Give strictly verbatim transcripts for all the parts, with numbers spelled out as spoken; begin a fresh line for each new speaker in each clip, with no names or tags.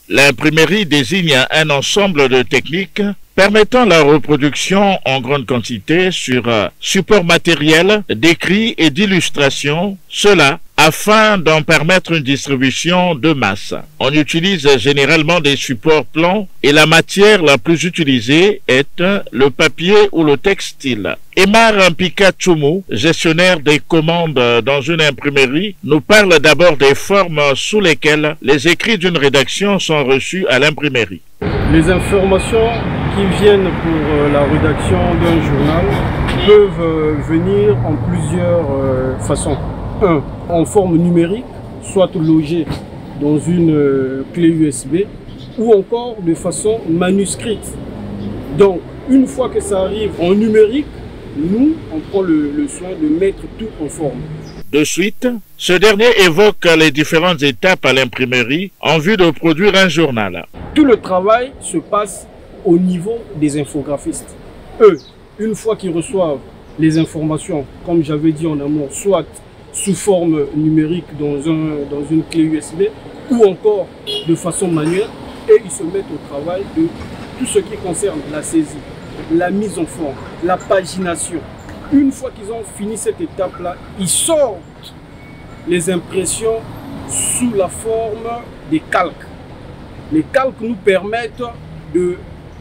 L'imprimerie désigne un ensemble de techniques permettant la reproduction en grande quantité sur support matériel d'écrit et d'illustration, cela afin d'en permettre une distribution de masse. On utilise généralement des supports plans et la matière la plus utilisée est le papier ou le textile. Emar Mpika-Tchoumu, gestionnaire des commandes dans une imprimerie, nous parle d'abord des formes sous lesquelles les écrits d'une rédaction sont reçus à l'imprimerie.
Les informations qui viennent pour la rédaction d'un journal peuvent venir en plusieurs façons. Un, en forme numérique, soit logée dans une clé U S B, ou encore de façon manuscrite. Donc, une fois que ça arrive en numérique, nous, on prend le, le soin de mettre tout en forme.
De suite, ce dernier évoque les différentes étapes à l'imprimerie en vue de produire un journal.
Tout le travail se passe au niveau des infographistes. Eux, une fois qu'ils reçoivent les informations, comme j'avais dit en amont, soit sous forme numérique dans, un, dans une clé U S B ou encore de façon manuelle, et ils se mettent au travail de tout ce qui concerne la saisie, la mise en forme, la pagination. Une fois qu'ils ont fini cette étape-là, ils sortent les impressions sous la forme des calques. Les calques nous permettent de,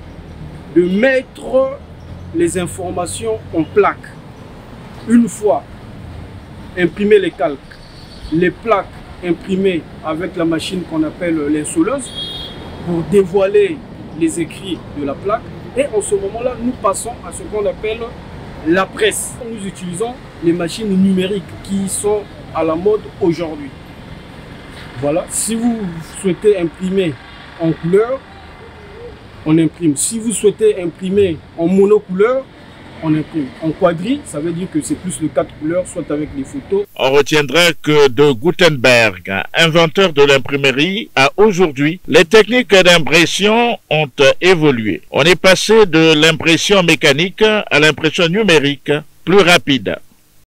de mettre les informations en plaques. Une fois imprimer les calques, les plaques imprimées avec la machine qu'on appelle l'insoleuse pour dévoiler les écrits de la plaque. Et en ce moment-là, nous passons à ce qu'on appelle la presse. Nous utilisons les machines numériques qui sont à la mode aujourd'hui. Voilà, si vous souhaitez imprimer en couleur, on imprime. Si vous souhaitez imprimer en monocouleur, on imprime. En quadri, ça veut dire que c'est plus le quatre couleurs, soit avec les photos.
On retiendra que de Gutenberg, inventeur de l'imprimerie, à aujourd'hui, les techniques d'impression ont évolué. On est passé de l'impression mécanique à l'impression numérique, plus rapide.